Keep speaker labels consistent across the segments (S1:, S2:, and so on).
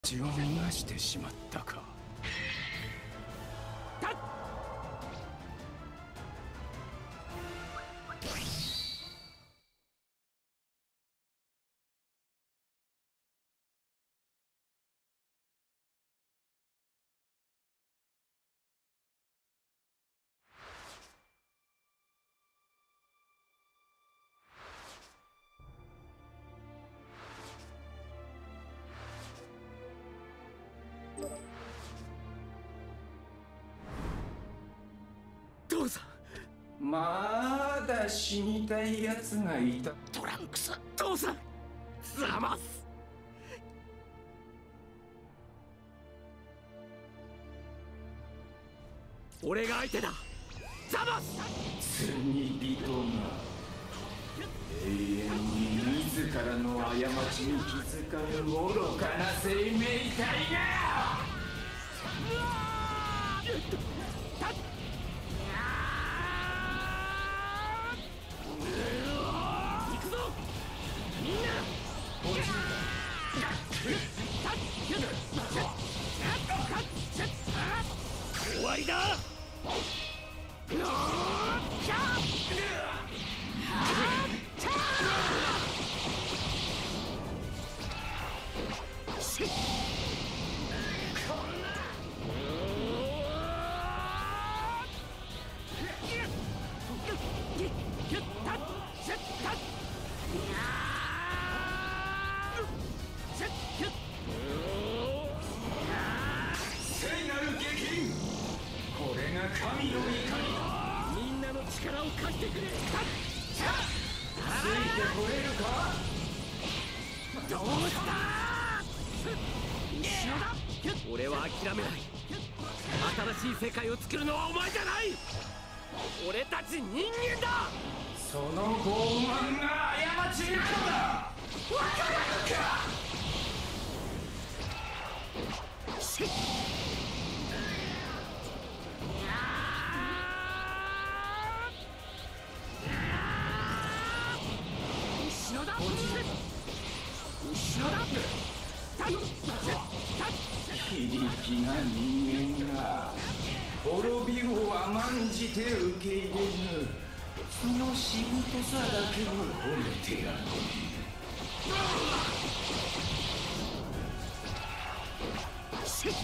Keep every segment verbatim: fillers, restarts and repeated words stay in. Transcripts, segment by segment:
S1: 血を逃がしてしまったか。
S2: 父さん、
S1: まだ死にたいやつがいた。
S2: トランクス。父さん、ザマス。俺が相手だ、ザマス。
S1: 罪人が永遠に自らの過ちに気づかぬ愚かな生命体が。
S2: うわ行くぞみんな。終わりだ。
S1: 聖なる激鱗、これが神の怒り。
S2: みんなの力を貸してくれ。
S1: ついてこれるか。
S2: どうした一緒だ。俺は諦めない。新しい世界を作るのはお前じゃない。俺たち人間だ。
S1: その傲慢が過ちなのだ。わからぬか。
S2: しっ後ろだ。後ろだ。
S1: 非力な人間が滅びを甘んじて受け入れぬ、そのしぶとさだけを褒めてやる。
S2: しっ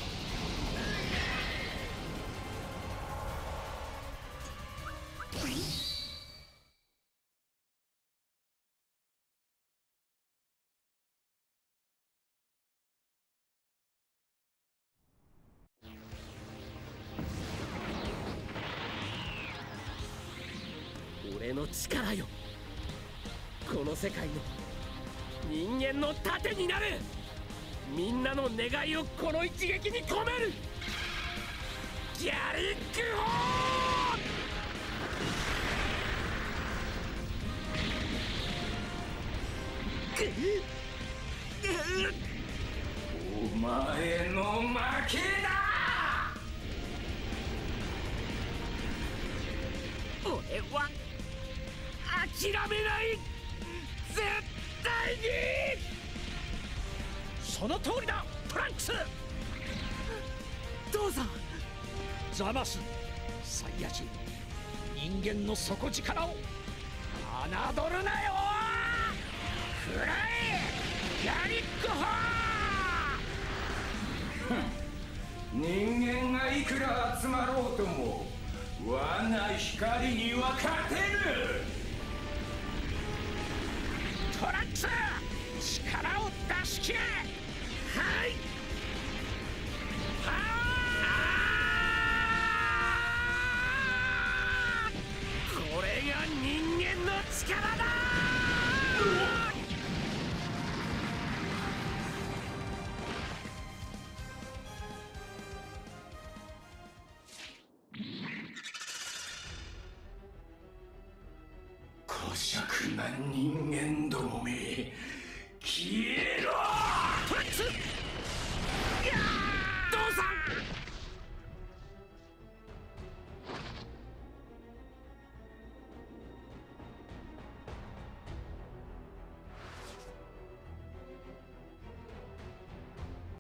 S2: 俺の力よ、この世界の人間の盾になる。みんなの願いをこの一撃に込める。ギャリックホーン。
S1: お前の負けだ。
S2: 俺は諦めない、絶対に。その通りだ、トランクス。父さん。
S3: ザマス、サイヤ人、人間の底力を侮るなよ。くらえ、ギャリックホ
S1: ー。人間がいくら集まろうとも我が光には勝てぬ。
S3: トランクス、力を出し切れ。
S2: はい。これが人間の力だ。
S1: 姑息な人間